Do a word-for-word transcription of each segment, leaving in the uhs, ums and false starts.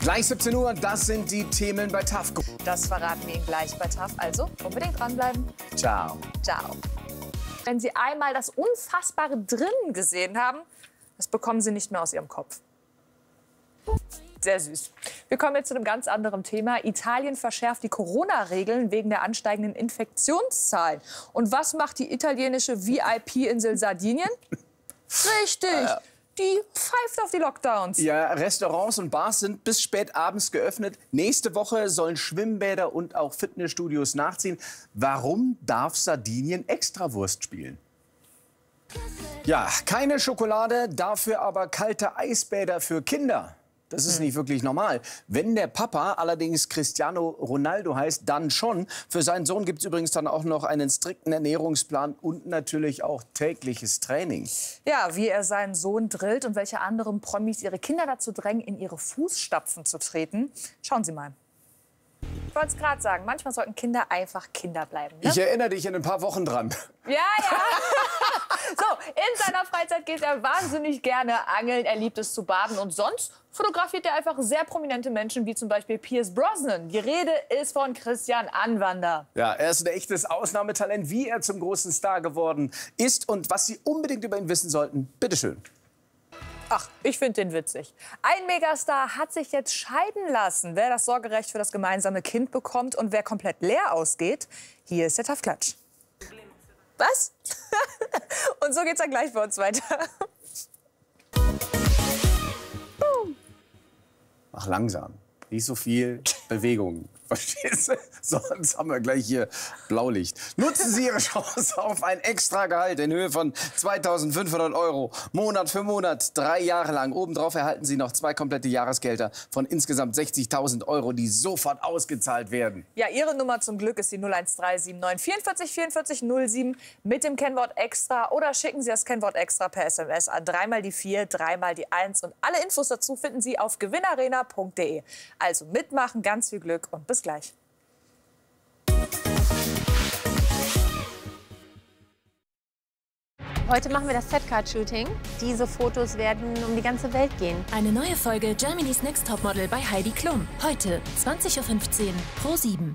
Gleich siebzehn Uhr, das sind die Themen bei T A F. Das verraten wir Ihnen gleich bei T A F, also unbedingt dranbleiben. Ciao. Ciao. Wenn Sie einmal das Unfassbare drin gesehen haben, das bekommen Sie nicht mehr aus Ihrem Kopf. Sehr süß. Wir kommen jetzt zu einem ganz anderen Thema. Italien verschärft die Corona-Regeln wegen der ansteigenden Infektionszahlen. Und was macht die italienische V I P-Insel Sardinien? Richtig. Äh. Die pfeift auf die Lockdowns. Ja, Restaurants und Bars sind bis spät abends geöffnet. Nächste Woche sollen Schwimmbäder und auch Fitnessstudios nachziehen. Warum darf Sardinien Extrawurst spielen? Ja, keine Schokolade, dafür aber kalte Eisbäder für Kinder. Das ist nicht wirklich normal. Wenn der Papa allerdings Cristiano Ronaldo heißt, dann schon. Für seinen Sohn gibt es übrigens dann auch noch einen strikten Ernährungsplan und natürlich auch tägliches Training. Ja, wie er seinen Sohn drillt und welche anderen Promis ihre Kinder dazu drängen, in ihre Fußstapfen zu treten. Schauen Sie mal. Ich wollte es gerade sagen, manchmal sollten Kinder einfach Kinder bleiben. Ne? Ich erinnere dich in ein paar Wochen dran. Ja, ja. So, in seiner Freizeit geht er wahnsinnig gerne angeln. Er liebt es zu baden und sonst fotografiert er einfach sehr prominente Menschen, wie zum Beispiel Pierce Brosnan. Die Rede ist von Christian Anwander. Ja, er ist ein echtes Ausnahmetalent, wie er zum großen Star geworden ist und was Sie unbedingt über ihn wissen sollten. Bitteschön. Ach, ich finde den witzig. Ein Megastar hat sich jetzt scheiden lassen. Wer das Sorgerecht für das gemeinsame Kind bekommt und wer komplett leer ausgeht, hier ist der T A F-Klatsch. Was? Und so geht's dann gleich bei uns weiter. Mach langsam, nicht so viel Bewegung. Verstehst du? Sonst haben wir gleich hier Blaulicht. Nutzen Sie Ihre Chance auf ein Extragehalt in Höhe von zweitausendfünfhundert Euro. Monat für Monat, drei Jahre lang. Obendrauf erhalten Sie noch zwei komplette Jahresgelder von insgesamt sechzigtausend Euro, die sofort ausgezahlt werden. Ja, Ihre Nummer zum Glück ist die null eins drei sieben neun vierundvierzig vierundvierzig null sieben mit dem Kennwort Extra. Oder schicken Sie das Kennwort Extra per S M S an dreimal die vier, dreimal die eins. Und alle Infos dazu finden Sie auf gewinnarena punkt de. Also mitmachen, ganz viel Glück und bis gleich. Heute machen wir das Setcard-Shooting. Diese Fotos werden um die ganze Welt gehen. Eine neue Folge Germany's Next Topmodel bei Heidi Klum. Heute zwanzig Uhr fünfzehn Pro sieben.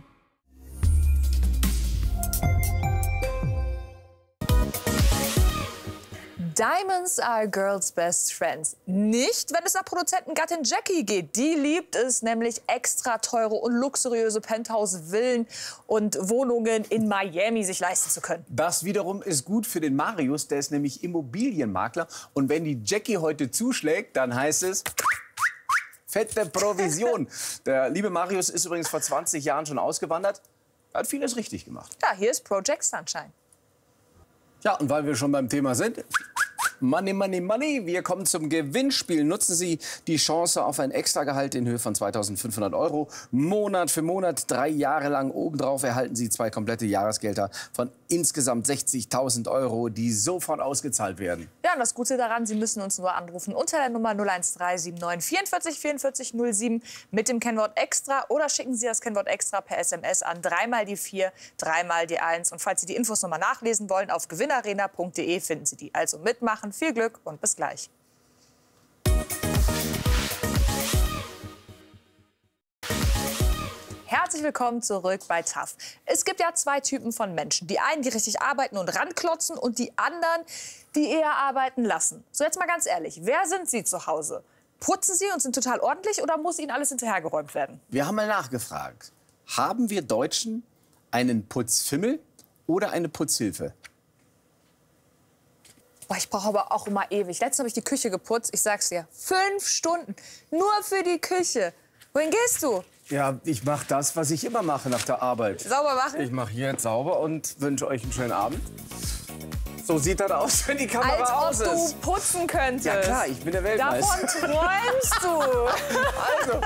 Diamonds are girls' best friends. Nicht, wenn es nach Produzentengattin Jackie geht. Die liebt es nämlich, extra teure und luxuriöse Penthouse-Villen und Wohnungen in Miami sich leisten zu können. Das wiederum ist gut für den Marius, der ist nämlich Immobilienmakler. Und wenn die Jackie heute zuschlägt, dann heißt es fette Provision. Der liebe Marius ist übrigens vor zwanzig Jahren schon ausgewandert. Er hat vieles richtig gemacht. Ja, hier ist Project Sunshine. Ja, und weil wir schon beim Thema sind, Money, Money, Money. Wir kommen zum Gewinnspiel. Nutzen Sie die Chance auf ein Extragehalt in Höhe von zweitausendfünfhundert Euro. Monat für Monat, drei Jahre lang. Obendrauf erhalten Sie zwei komplette Jahresgelder von insgesamt sechzigtausend Euro, die sofort ausgezahlt werden. Ja, und das Gute daran, Sie müssen uns nur anrufen unter der Nummer null eins drei sieben neun vierundvierzig vierundvierzig null sieben mit dem Kennwort Extra. Oder schicken Sie das Kennwort Extra per S M S an dreimal die vier, dreimal die eins. Und falls Sie die Infos nochmal nachlesen wollen, auf gewinnarena punkt de finden Sie die. Also mitmachen. Viel Glück und bis gleich. Herzlich willkommen zurück bei T A F. Es gibt ja zwei Typen von Menschen. Die einen, die richtig arbeiten und ranklotzen, und die anderen, die eher arbeiten lassen. So, jetzt mal ganz ehrlich, wer sind Sie zu Hause? Putzen Sie und sind total ordentlich oder muss Ihnen alles hinterhergeräumt werden? Wir haben mal nachgefragt. Haben wir Deutschen einen Putzfimmel oder eine Putzhilfe? Boah, ich brauche aber auch immer ewig. Letztens habe ich die Küche geputzt. Ich sag's dir, fünf Stunden nur für die Küche. Wohin gehst du? Ja, ich mache das, was ich immer mache nach der Arbeit. Sauber machen? Ich mache hier jetzt sauber und wünsche euch einen schönen Abend. So sieht das aus, wenn die Kamera aus ist. Als ob du putzen könntest. Ja klar, ich bin der Weltmeister. Davon träumst du. Also,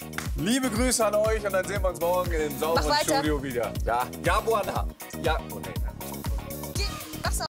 liebe Grüße an euch und dann sehen wir uns morgen im sauberen Studio wieder. Ja, ja, Buana. Ja, okay.